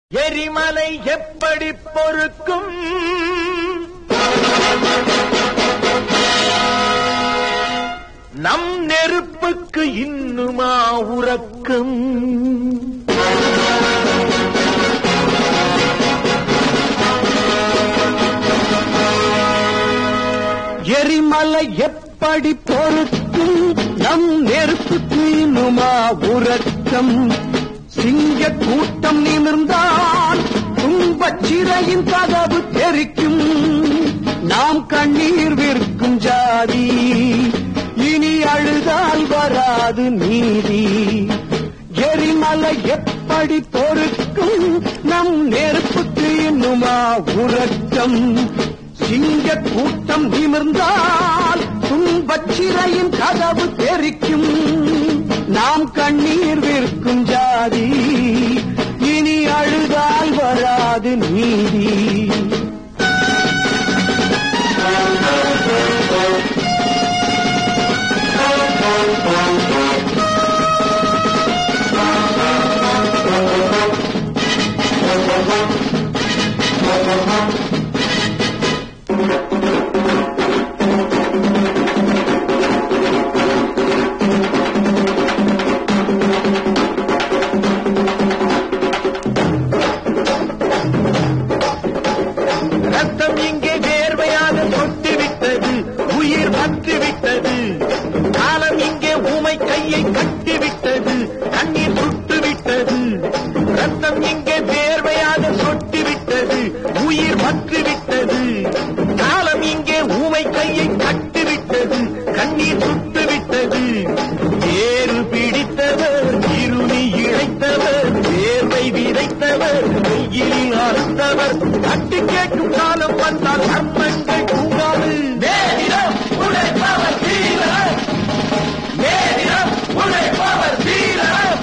எரிமலை எப்படி பொறுக்கும்? நம் நெருப்புக்கு இன்னுமா உறக்கம்? எரிமலை எப்படி பொறுக்கும்? நம் நெருப்புக்கு இன்னுமா உறக்கம்? சிங்க கூட்டம் நிமிர்ந்தால் துன்பச் சிறையின் கதவு தெரிக்கும். நாம் கண்ணீர் விற்கும் ஜாதி, இனி அழுதால் வராது நீதி. எரிமலை எப்படி பொறுக்கும்? நம் நெருப்புக்கு இன்னுமா உறக்கம்? சிங்க கூட்டம் நிமிர்ந்தால் துன்பச் சிறையின் கதவு தெரிக்கும். நாம் கண்ணீர் விற்கும் ஜாதி, இனி அழுதால் வராது நீதி. ரத்தம் இங்கே வேர்வையாக கொட்டிவிட்டது, உயிர் பற்றிவிட்டது. காலம் இங்கே ஊமை கையை கட்டிவிட்டது, கண்ணீர் சுட்டுவிட்டது. ரத்தம் இங்கே வேர்வையாக சொட்டிவிட்டது, உயிர் பற்றிவிட்டது. காலம் இங்கே ஊமை கையை கட்டிவிட்டது, கண்ணீர் சுட்டுவிட்டது. ஏறு பிடித்தவர், இருளி இழைத்தவர், வேர்வை விதைத்தவர், வெயிலில் அறுத்தவர். தட்டி கேட்கும் காலம் வந்தால் கர்மங்கள் தூங்காது. நேரிடம் உழைப்பவர் வீரர், நேரிடம் உழைப்பவர் வீரர்.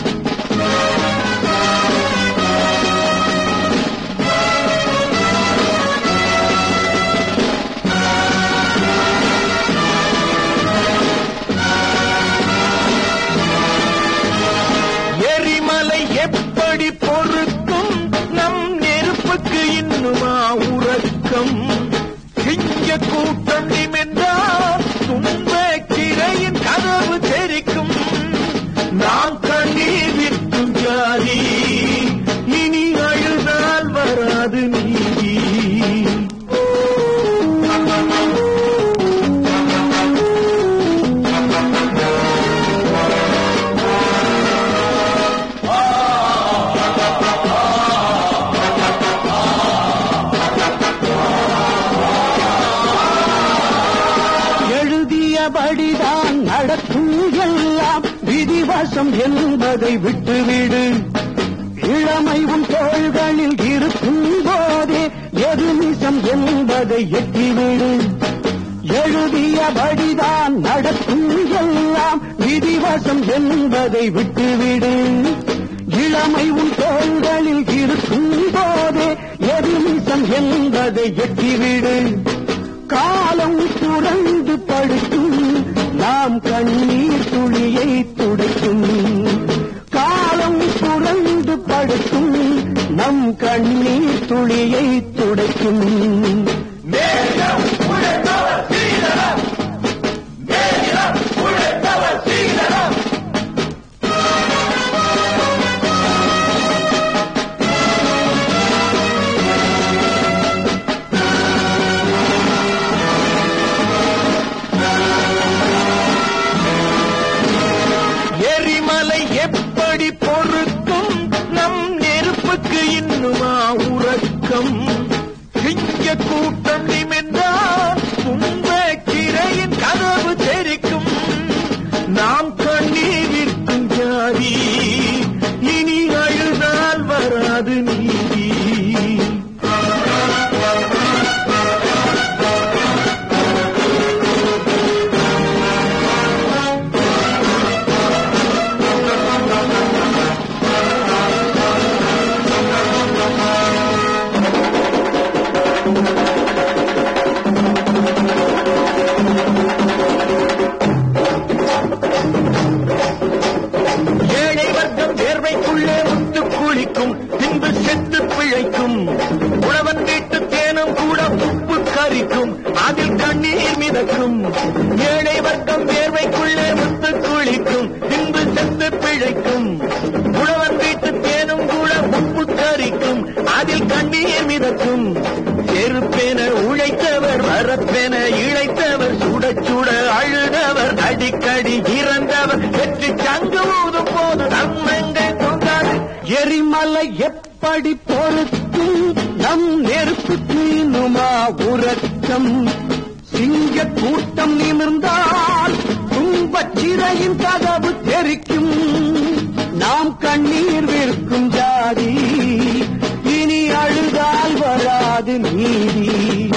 எரிமலை எப்படி பொறுக்கும்? நம் நெருப்புக்கு இன்னுமா உறக்கம்? சிங்க கூட்டம் நிமிர்ந்தால் துன்ப கிரையின் கதவு தெரிக்கும். நாம் கண்ணீர் விற்கும் ஜாதி, இனி அழுதால் வராது நீதி. எழுதியபடிதான் நடக்கும் எல்லாம் விதிவசம் என்பதை விட்டுவிடு. இளமை உன் தோள்களில் இருக்கும் போதே எது நிஜம் என்பதை எட்டிவிடு. எழுதியபடிதான் நடக்கும் எல்லாம் விதிவசம் என்பதை விட்டுவிடு. இளமை உன் தோள்களில் இருக்கும் போதே எது நிஜம் என்பதை எட்டிவிடு. காலம் புரண்டு படுக்கும், நாம் கண்ணீர் துளியை துடைக்கும். காலம் புரண்டு படுக்கும், நம் கண்ணீர் துளியை துடைக்கும். நேரிடம் உழைப்பவர் வீரர், நேரிடம் உழைப்பவர் வீரர். எரிமலை எப்படி பொறுக்கும்? நம் நெருப்புக்கு இன்னுமா உறக்கம்? சிங்க கூட்டம் நிமிர்ந்தால் துன்ப கிரையின் கதவு தெரிக்கும். நாம் கண்ணீர் விற்கும் ஜாதி, இனி அழுதால் வராது நீதி. ஏழை வர்க்கம் வேர்வைக்குள்ளே முத்து குளிக்கும், பின்பு பறிக்கும் அதில் கண்ணீர் மிதக்கும் செருப்பென உழைத்தவர் வரப்பென இழைத்தவர் சுட சுட அழுதவர் அடிக்கடி இறந்தவர் வெற்றி சங்கு ஊதும் போது நன்மங்கள் கொண்டாடு எரிமலை எப்படி பொறுக்கும் நம் நெருப்புக்கு இன்னுமா உறக்கம் சிங்க கூட்டம் நிமிர்ந்தால் துன்பச் சிறையின் கதவு தெரிக்கும் நாம் கண்ணீர் விற்கும் ஜாதி இனி அழுதால் வராது நீதி